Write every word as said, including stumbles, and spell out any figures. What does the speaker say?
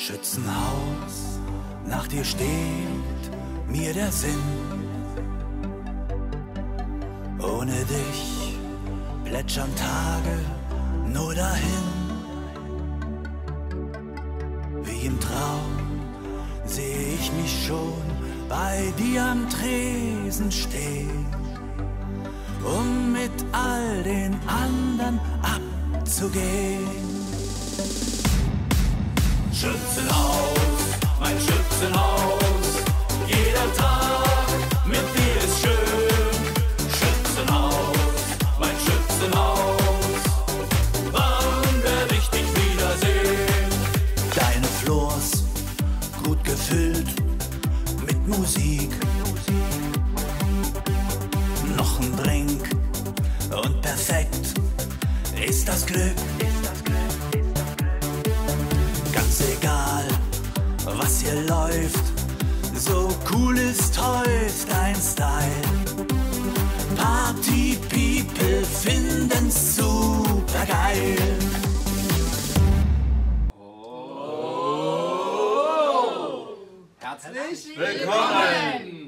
Schützenhaus, nach dir steht mir der Sinn. Ohne dich plätschern Tage nur dahin. Wie im Traum sehe ich mich schon bei dir am Tresen stehen, um mit all den anderen abzugehen. Schützenhaus, mein Schützenhaus, jeder Tag mit dir ist schön. Schützenhaus, mein Schützenhaus, wann werd ich dich wiedersehen? Deine Flurs, gut gefüllt mit Musik, noch ein Drink und perfekt ist das Glück. Ganz egal, was hier läuft, so cool ist heut dein Style. Party People finden's super geil. Herzlich willkommen!